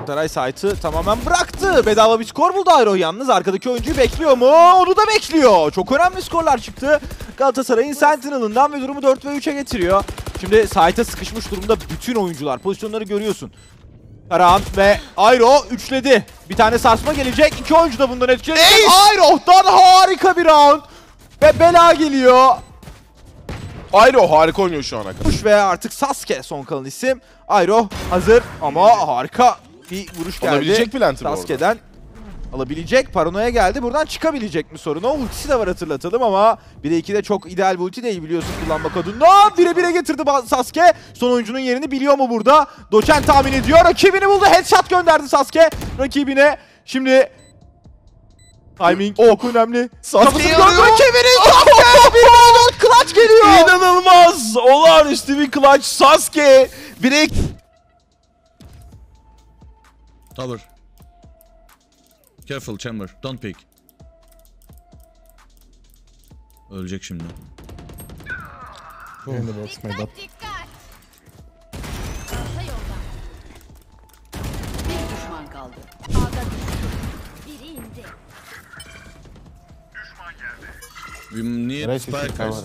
Galatasaray site'ı tamamen bıraktı. Bedava bir skor buldu Ayroh yalnız. Arkadaki oyuncuyu bekliyor mu? Onu da bekliyor. Çok önemli skorlar çıktı Galatasaray'ın Sentinel'ından ve durumu 4 ve 3'e getiriyor. Şimdi site'a sıkışmış durumda bütün oyuncular. Pozisyonları görüyorsun. Karahan ve Ayroh üçledi. Bir tane sarsma gelecek. İki oyuncu da bundan etkilenecek. Ayroh'tan harika bir round. Ve bela geliyor. Ayroh harika oynuyor şu ana kadar. Ve artık Sasuke son kalan isim. Ayroh hazır ama harika bir vuruş geldi. Alabilecek Plant'i bu arada. Sasuke'den alabilecek. Paranoya geldi. Buradan çıkabilecek mi sorunu? Ultisi de var hatırlatalım ama 1'e 2'de çok ideal bir ulti değil biliyorsun kullanmak adına. 1'e 1'e getirdi Sasuke. Son oyuncunun yerini biliyor mu burada? Doçen tahmin ediyor. Rakibini buldu. Headshot gönderdi Sasuke rakibine. Şimdi timing çok önemli. Sasuke'yi Kafasını döndü rakibinin. Sasuke 1-4 clutch geliyor. İnanılmaz. Olağanüstü bir clutch. Sasuke. 1'e Tower. Careful chamber. Don't peek. Ölecek şimdi. Dikkat dikkat. Çanta yolda. Bir düşman kaldı. Ağda düştü. Biri indi. We need spike guys.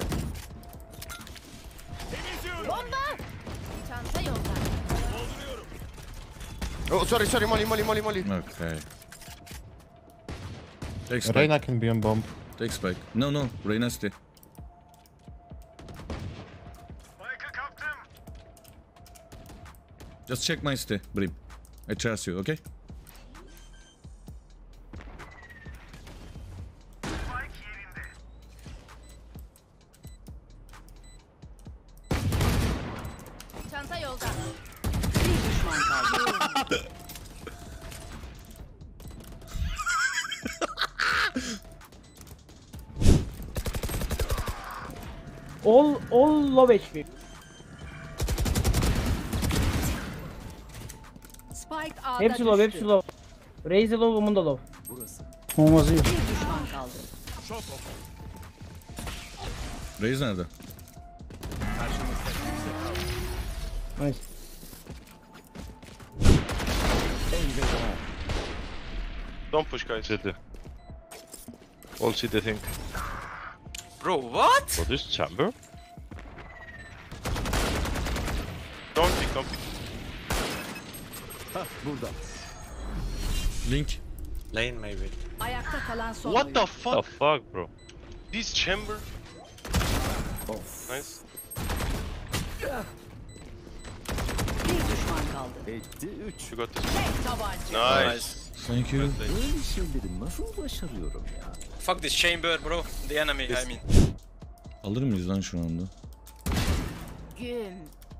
Bomba. Çanta yolda. Oh, sorry, molly. Okay. Take spike. Reyna can be on bomb. Take spike. No. Reyna stay. Just check my stay, Brim. I trust you, okay? Çanta yolda. Bir düşman kaldı. All low HP. Spike A'da Hepsi low, düştü. hepsi low. Raze low, Woman da low. Bir düşman kaldı. Raze nerede? Nice. Don't push, guys. All city, I think. Bro, what? For this chamber? Don't pick. Link. Lane maybe. Ayakta kalan son What the oyuncu. fuck? The fuck, bro? This chamber? Nice. Bir düşman kaldı. You got this. Tek tabanca. Nice. Thank you. Fuck this chamber, bro. The enemy, I mean. Alır mıyız lan şu anda? Güm.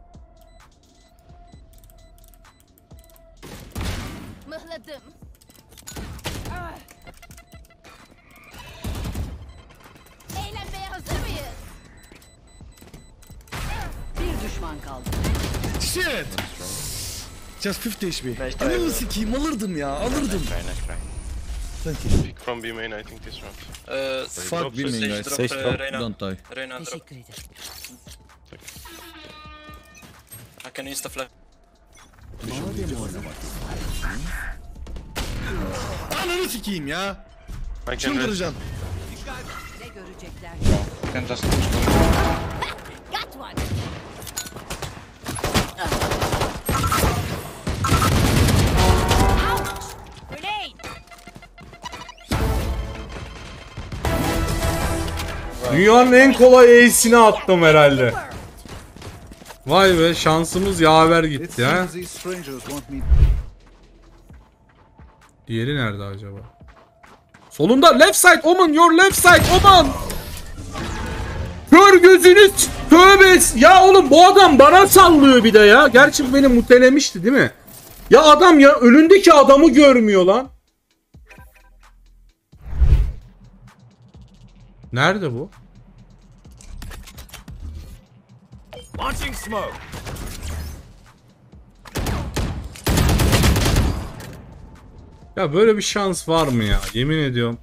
Mıhladım. Ah. Eğlenmeye hazır mıyız? Bir düşman kaldı. Shit! Just 50 HP. Ananı sikeyim alırdım ya alırdım. Pick from B main, I think this round. Fuck bilmeyin guys. Sage drop, Reyna. Don't die. Reyna drop. Teşekkür ederim. I can insta flash. Ananı sikeyim ya. I can rest. Çıldıracağım. Ne görecekler? Got one. Ouch. Grenade. Dünyanın en kolay ace'ini attım herhalde. Vay be şansımız yaver gitti ha. Diğeri nerede acaba? Solunda left side Omen, your left side Omen. Kör gözünüz tövbe ya oğlum bu adam bana sallıyor bir de ya. Gerçi beni mutelemişti değil mi? Ya adam ya önündeki adamı görmüyor lan. Nerede bu? Launching smoke. Ya böyle bir şans var mı ya? Yemin ediyorum.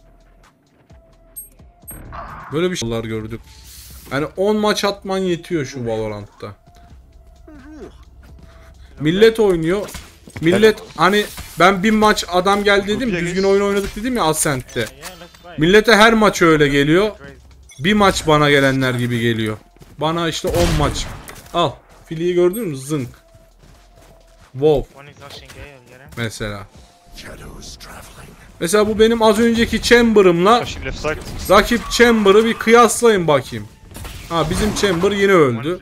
Böyle bir şeyler gördük. Yani 10 maç atman yetiyor şu Valorant'ta. Millet oynuyor. Millet hani ben bir maç adam geldi dedim, düzgün oyun oynadık dedim ya Ascent'te. Millete her maç öyle geliyor. Bir maç bana gelenler gibi geliyor. Bana işte 10 maç. Al. Fili'yi gördün mü? Zınk. Wow. Mesela. Mesela bu benim az önceki Chamber'ımla rakip Chamber'ı bir kıyaslayın bakayım. Ha bizim Chamber yine öldü.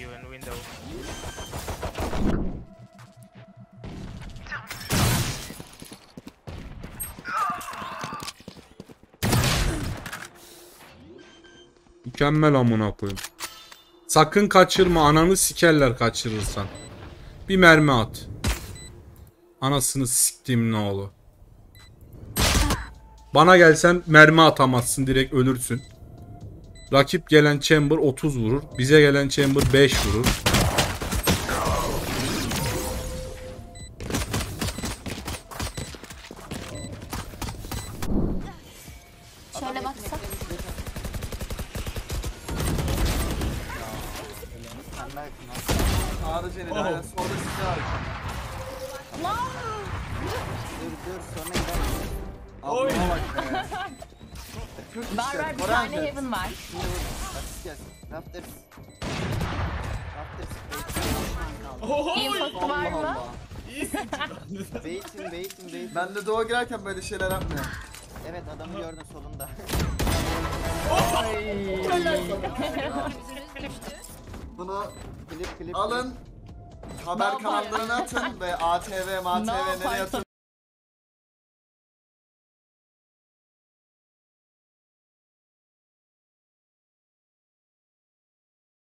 Mükemmel amına koyayım. Sakın kaçırma, ananı sikerler kaçırırsan. Bir mermi at. Anasını siktiğimin oğlu. Bana gelsen mermi atamazsın, direkt ölürsün. Rakip gelen Chamber 30 vurur. Bize gelen Chamber 5 vurur. Şöyle baksak. Var bir tane Heaven var. Infosu var mı? Ben de doğa girerken böyle şeyler yapmıyor. Evet, adamı gördüm solunda. Bunu alın, haber kanallarına atın ve ATV, MATV nereye atın.